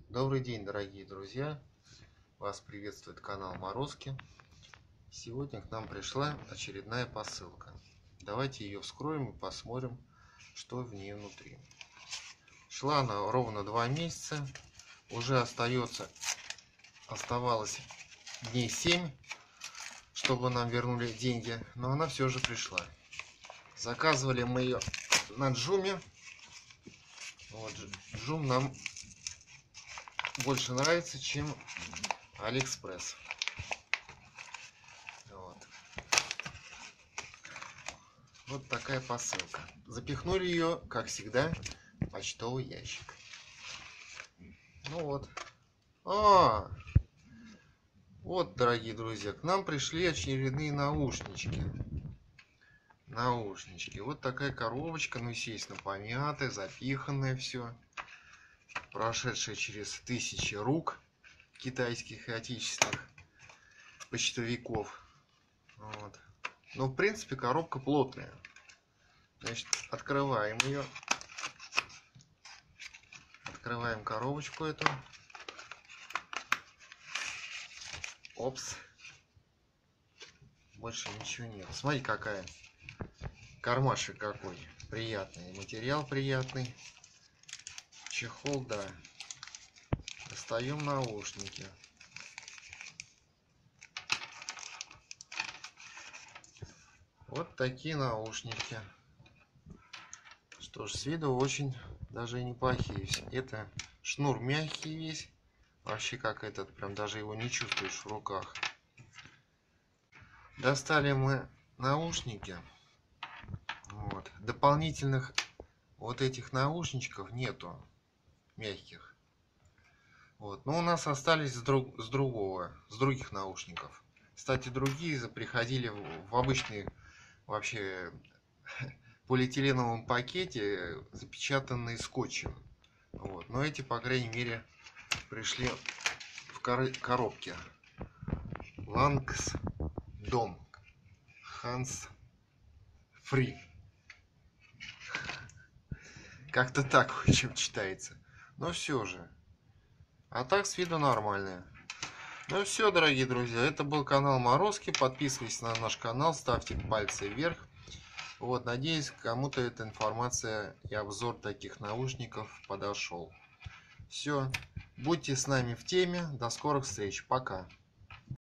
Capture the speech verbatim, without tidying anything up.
Добрый день, дорогие друзья! Вас приветствует канал Морозки. Сегодня к нам пришла очередная посылка. Давайте ее вскроем и посмотрим, что в ней внутри. Шла она ровно два месяца. Уже остается, оставалось дней семь, чтобы нам вернули деньги. Но она все же пришла. Заказывали мы ее на Джуме. Вот, Джум нам больше нравится, чем Алиэкспресс. Вот. Вот такая посылка. Запихнули ее, как всегда, в почтовый ящик. Ну вот. А, вот, дорогие друзья, к нам пришли очередные наушнички. Наушнички. Вот такая коробочка, ну, естественно, помятая, запиханная все. Прошедшая через тысячи рук китайских и отечественных почтовиков. Вот. Но, в принципе, коробка плотная. Значит, открываем ее. Открываем коробочку эту. Опс. Больше ничего нет. Смотри, какая. Кармашек какой. Приятный. Материал приятный. Чехол, да. Достаем наушники. Вот такие наушники. Что ж, с виду очень даже и неплохие. Это шнур мягкий весь. Вообще как этот, прям даже его не чувствуешь в руках. Достали мы наушники. Вот. Дополнительных вот этих наушничков нету. Мягких. Вот. Но у нас остались с, друг, с другого, с других наушников. Кстати, другие приходили в, в обычный вообще полиэтиленовом пакете, запечатанные скотчем. Вот. Но эти, по крайней мере, пришли в кор коробке. Лангс Дом. Ханс Фри. Как-то так, в общем, читается. Но все же. А так с виду нормальная. Ну все, дорогие друзья, это был канал Морозки. Подписывайтесь на наш канал, ставьте пальцы вверх. Вот, надеюсь, кому-то эта информация и обзор таких наушников подошел. Все, будьте с нами в теме. До скорых встреч. Пока.